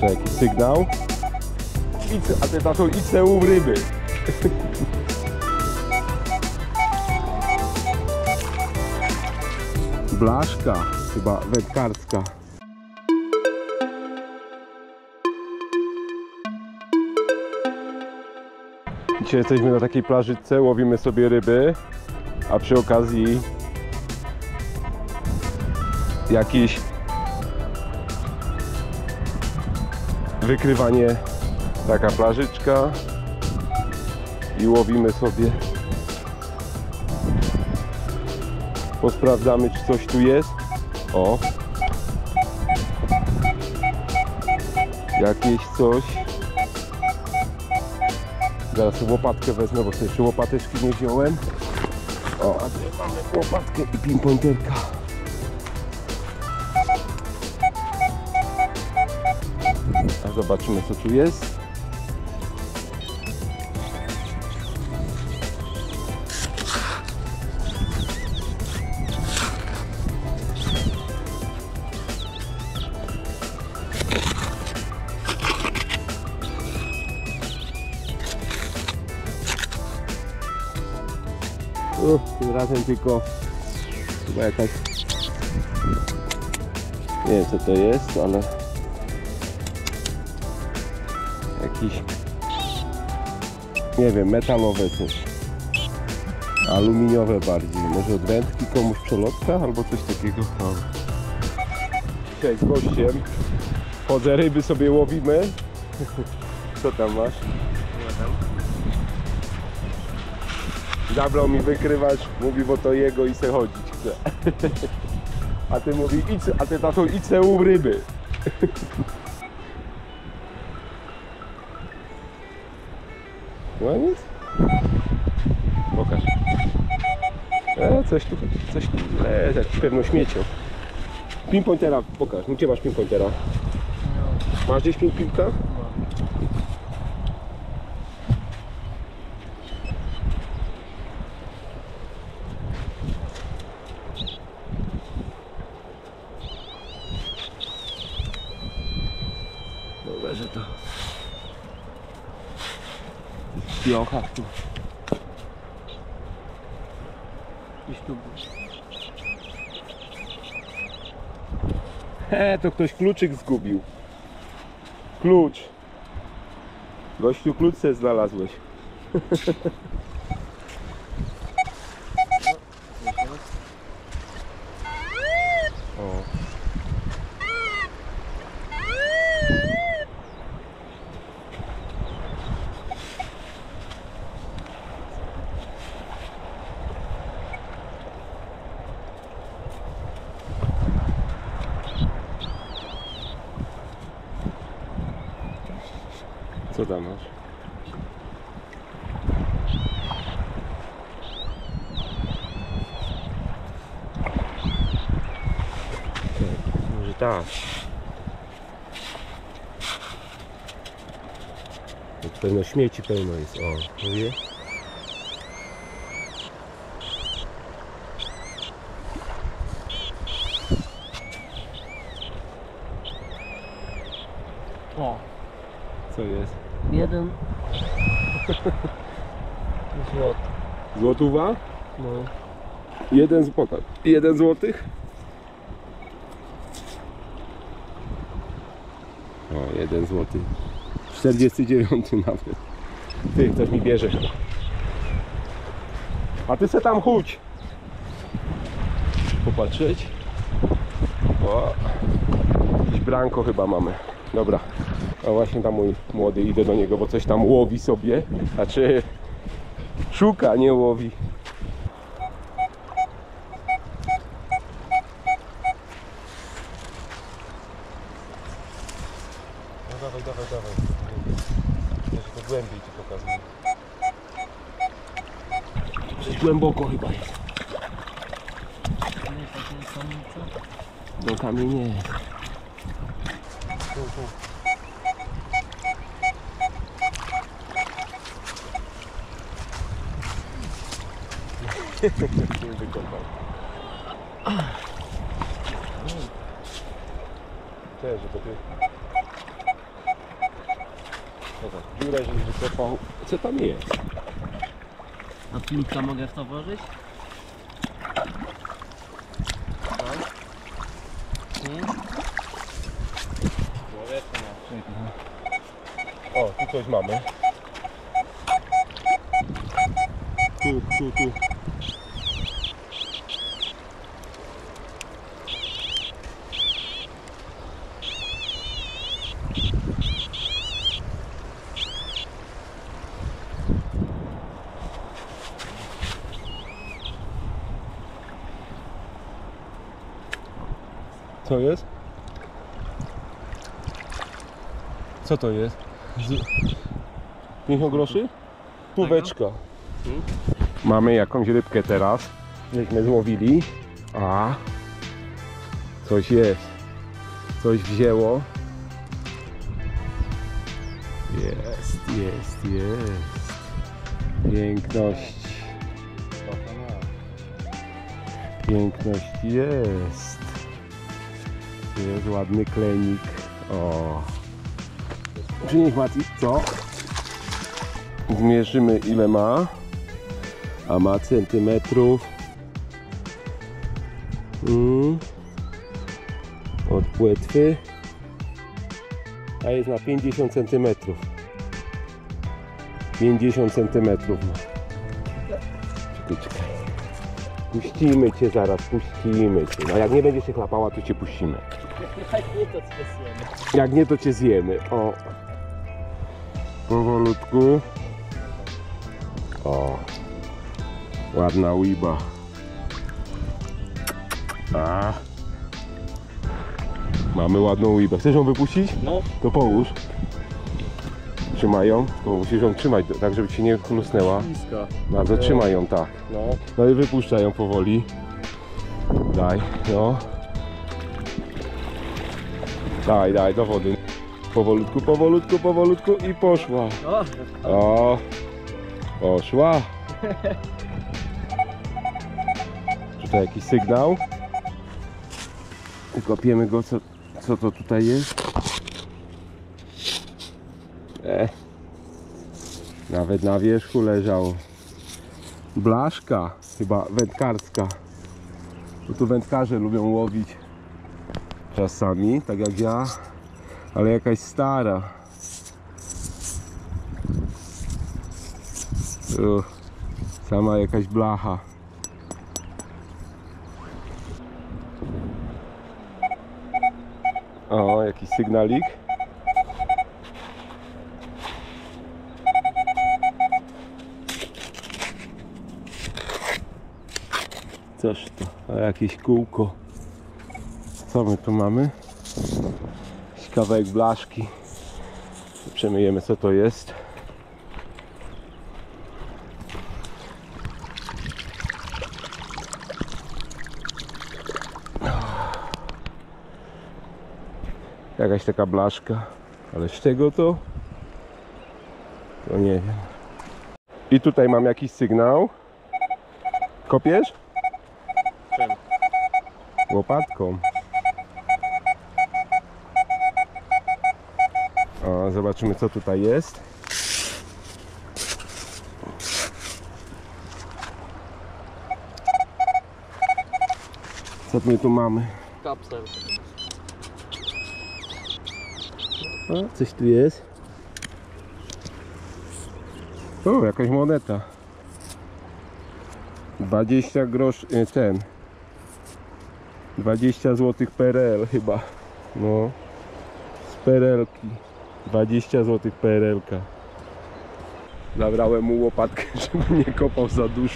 To jakiś sygnał. A ty tato idź se łów ryby. Blaszka, chyba wędkarska. Dzisiaj jesteśmy na takiej plażyczce, łowimy sobie ryby, a przy okazji jakieś wykrywanie. Taka plażyczka i łowimy sobie. Posprawdzamy, czy coś tu jest. O! Jakieś coś. Zaraz sobie łopatkę wezmę, bo sobie jeszcze łopateczki nie wziąłem. O, a tu mamy łopatkę i pinpointerka. A zobaczymy, co tu jest. Tym razem tylko chyba jakaś, nie wiem co to jest, ale jakiś, nie wiem, metalowe coś, aluminiowe bardziej, może od wędki komuś przelotka albo coś takiego. Dzisiaj z gościem chodzę, ryby sobie łowimy. Co tam masz? Zabrał mi wykrywać, mówi, bo to jego i se chodzić chce. A ty mówi, a ty tato idź se łów ryby. No nic. Pokaż. Coś tu jak pewno śmiecią. Pinpointera pokaż, no gdzie masz pinpointera? Masz gdzieś piłka? Dobra, że to piocha tu. Gdzieś tu był. To ktoś kluczyk zgubił. Klucz. Gościu, klucz se znalazłeś. O. Co tam masz? Może tak. Pewno śmieci pełno jest. O, mówię. O. Co jest? Jeden złot. Złotówa? No. Jeden złotych? O, 1 złoty. 49 nawet. Ty, ktoś mi bierze. A ty se tam chudź. Popatrzeć. O, jakieś branko chyba mamy. Dobra. A właśnie tam mój młody, idę do niego, bo coś tam łowi sobie. Znaczy szuka, nie łowi. No dawaj. Jeszcze to głębiej ci pokazuję. Coś głęboko chyba jest. No kamień nie. Tu. Nie wykąpał. Cześć, że to ty. dziurę, żeś wykopał. Co tam jest? A piłka mogę w to włożyć? Nie? O, tu coś mamy. Tu. Co jest? Co to jest? 50 groszy? Półeczka. Mamy jakąś rybkę teraz. Żeśmy złowili. A coś jest. Coś wzięło. Jest. Piękność. Piękność jest. Jest ładny klenik. O. Przynieś Mati, co? Zmierzymy ile ma. A ma centymetrów. Od płetwy. A jest na 50 centymetrów. 50 centymetrów ma. Czekaj. Puścimy cię zaraz, puścimy cię. No jak nie będziesz się chlapała, to cię puścimy. Jak nie, to cię zjemy. Jak nie, to cię zjemy. O. Powolutku. O. Ładna łyba. A. Mamy ładną łybę. Chcesz ją wypuścić? No. To połóż. Trzymają, to musisz ją trzymać tak, żeby ci nie chlusnęła. Blisko. Bardzo trzymaj ją tak. No i wypuszczaj ją powoli. Daj, no. Daj do wody. Powolutku i poszła. O, poszła. Tutaj jakiś sygnał. Kopiemy go, co to tutaj jest. Nawet na wierzchu leżało. Blaszka, chyba wędkarska. Bo tu wędkarze lubią łowić czasami, tak jak ja, ale jakaś stara. Sama jakaś blacha. O, jakiś sygnalik. Coś to, a jakieś kółko. Co my tu mamy? Jakiś kawałek blaszki. Przemyjemy, co to jest. Jakaś taka blaszka, ale z czego to? To nie wiem. I tutaj mam jakiś sygnał. Kopiesz? Czym? Łopatką. O, zobaczymy, co tutaj jest. Co my tu mamy? Kapsel. O, coś tu jest. O, jakaś moneta. 20 groszy, ten 20 zł PRL chyba. No, z PRL-ki 20 zł PRL-ka. Zabrałem mu łopatkę, żeby nie kopał za dużo.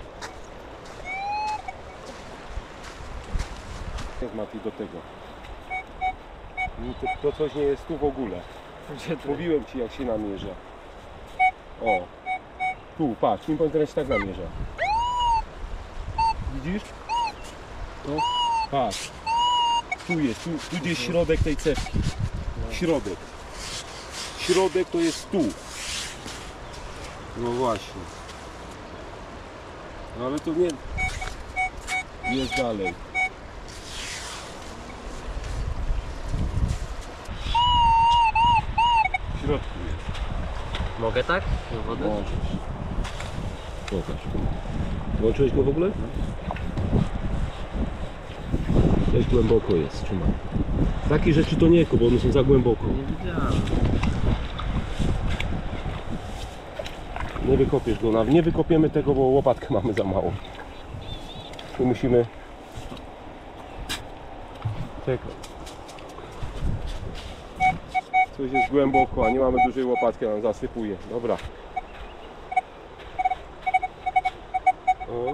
Jak Mati do tego? To coś nie jest tu w ogóle. Mówiłem ci, jak się namierza. O, tu patrz, nim teraz się tak namierza. Widzisz? No, patrz. Tu jest, tu gdzieś środek tej cewki. Środek. Środek to jest tu. No właśnie. No ale tu nie... Jest dalej. W środku jest. Mogę tak? Do wody? Możesz. Pokaż. Włączyłeś go w ogóle? Dość głęboko jest, trzymaj. Takie rzeczy to nie, bo one są za głęboko. Nie widziałem. Nie wykopiesz go, nie wykopiemy tego, bo łopatkę mamy za mało. Tu musimy... Czekaj. Coś jest głęboko, a nie mamy dużej łopatki, a nam zasypuje. Dobra. O.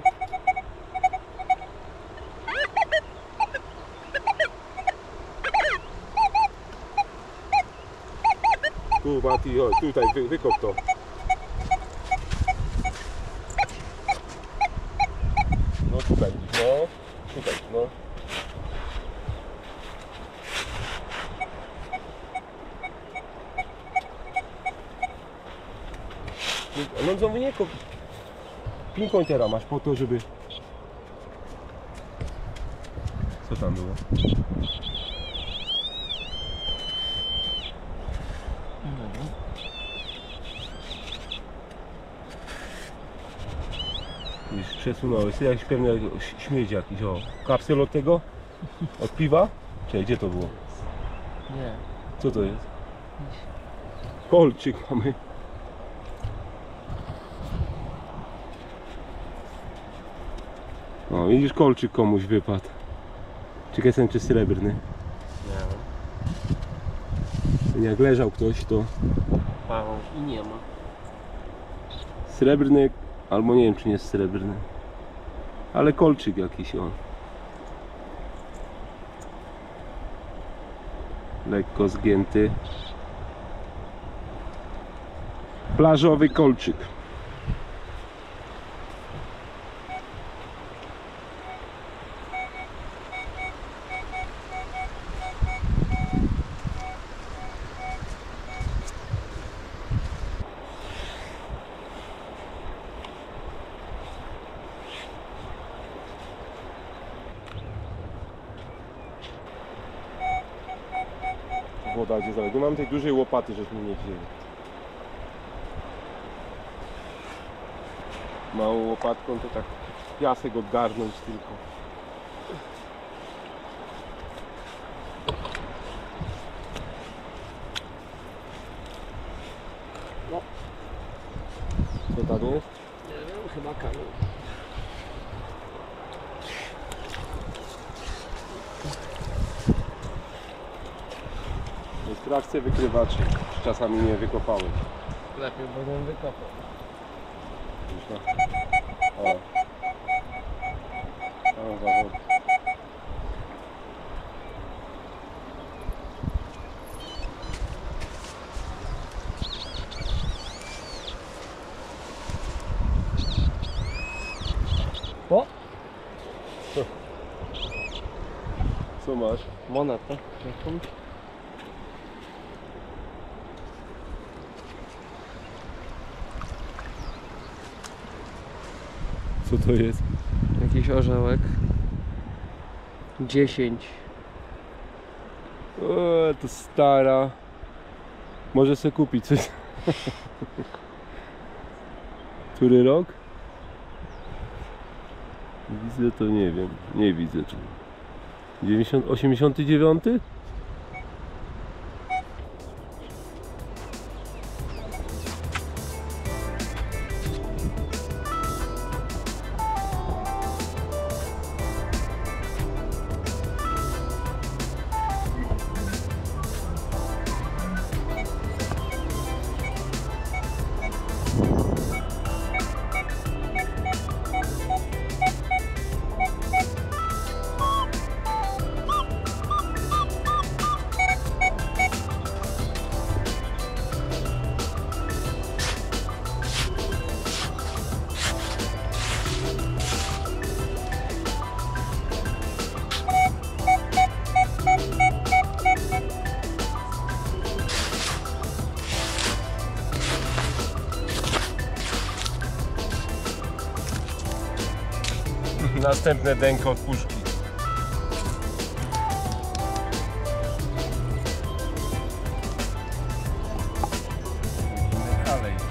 Tu Mati, chodź, tutaj wykop to. No tutaj, no. Tutaj, no. No znowu nie kop. Pinpointera masz po to, żeby... Co tam było? Już przesunąłeś, to jakiś pewnie śmieć jakiś, o. Kapsel od tego? Od piwa? Czekaj, gdzie to było? Nie. Co to jest? Kolczyk mamy. O, widzisz, kolczyk komuś wypadł. Ciekaw jestem, czy srebrny. Nie Jak leżał ktoś, to Paweł. I nie ma. srebrny, albo nie wiem, czy nie jest srebrny. Ale kolczyk jakiś, on. Lekko zgięty. Plażowy kolczyk. Woda gdzie zaległa. Mam tej dużej łopaty, żeśmy nie wzięli. Małą łopatką to tak piasek odgarnąć tylko. No. Co tam jest? Nie wiem, chyba kamień. W krawce wykrywaczy. Czasami nie wykopałeś. Lepiej będę wykopał. O. O, zawód. O! Co masz? Monetę jakąś. Co to jest? Jakiś orzełek. 10. O, to stara. Może sobie kupić coś. Który rok? Widzę to, nie wiem. Nie widzę tu. 89? Następne denko od puszki. Dalej.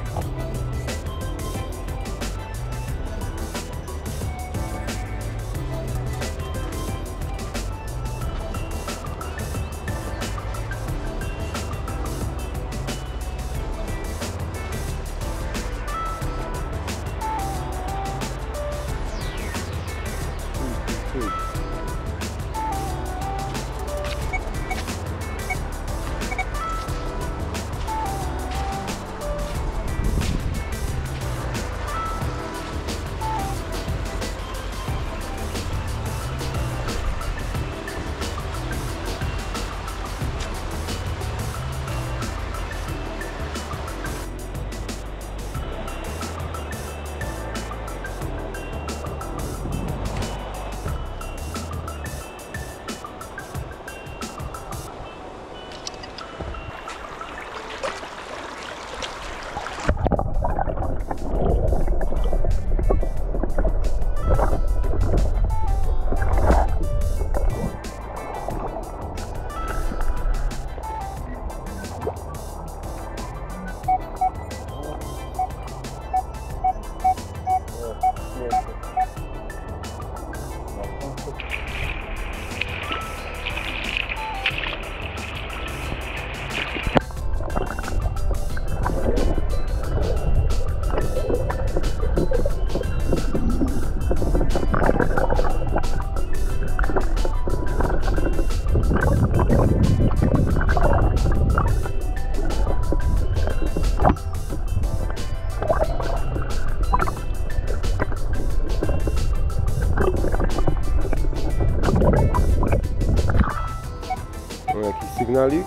sygnalik.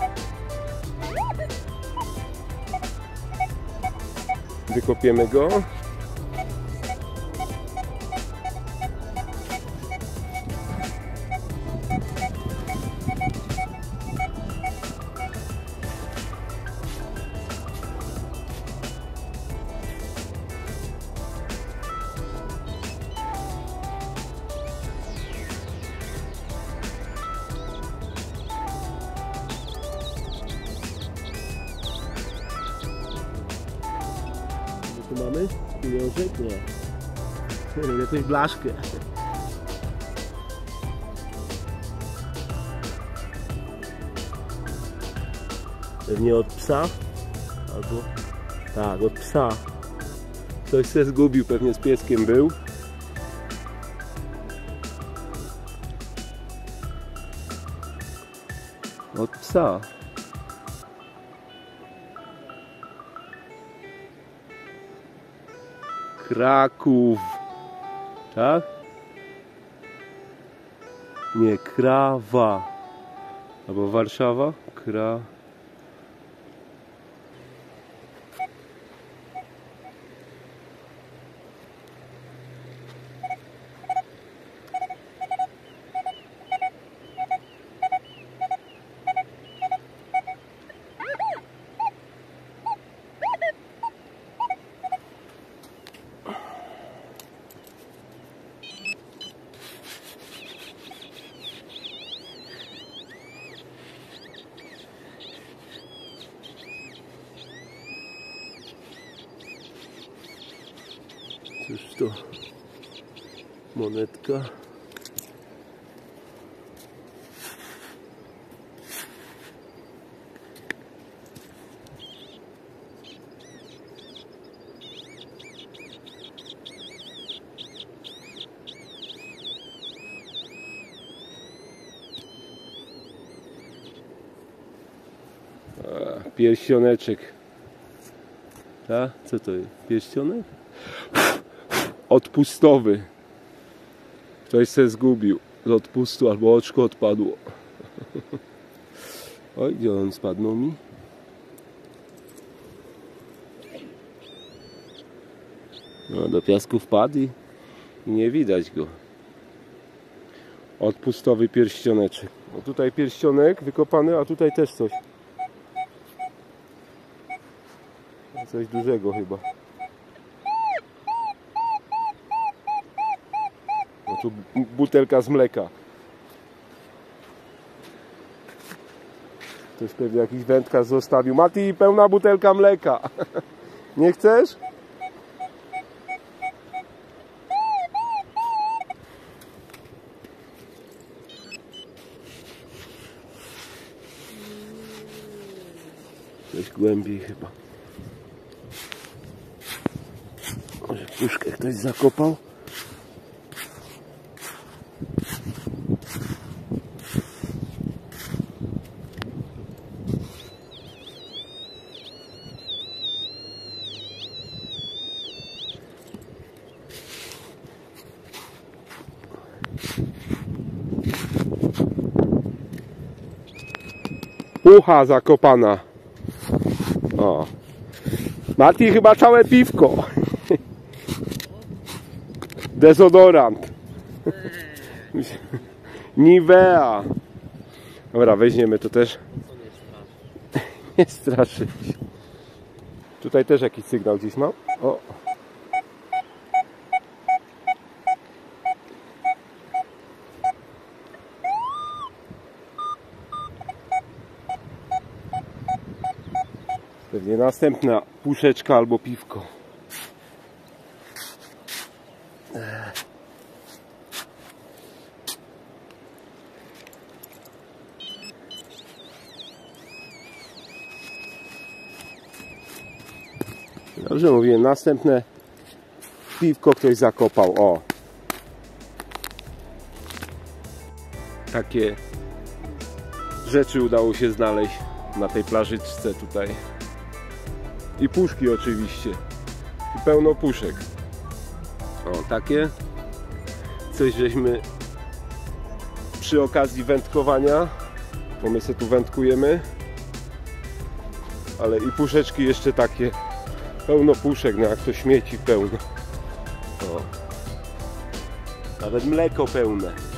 Wykopiemy go. Tu mamy pieniążek? Nie. Jakąś blaszkę. Pewnie od psa? Albo... Tak, od psa. Ktoś się zgubił, pewnie z pieskiem był. Od psa. Kraków. Tak? Nie, Krawa. Albo Warszawa? Cóż to? Monetka. Pierścioneczek. Tak? Co to jest? Pierścionek? Odpustowy. Ktoś się zgubił z odpustu albo oczko odpadło. Oj, gdzie on spadł mi? No, do piasku wpadł i nie widać go. Odpustowy pierścioneczek. No tutaj pierścionek wykopany, a tutaj też coś. Coś dużego chyba. No tu butelka z mleka. Ktoś pewnie jakiś wędkarz zostawił. Mati, pełna butelka mleka. Nie chcesz? Coś głębiej chyba. Może puszkę ktoś zakopał? Pucha zakopana. O. Mati, chyba całe piwko. Dezodorant. Nivea. Dobra, weźmiemy to też. Nie straszyć. Tutaj też jakiś sygnał gdzieś mam. O. Pewnie następna puszeczka albo piwko. Dobrze mówiłem, następne piwko ktoś zakopał. O. Takie rzeczy udało się znaleźć na tej plażyczce tutaj. I puszki oczywiście. I pełno puszek. O, takie. Coś żeśmy przy okazji wędkowania bo my se tu wędkujemy. Ale i puszeczki jeszcze takie, pełno puszek, no jak to śmieci pełno. O. Nawet mleko pełne.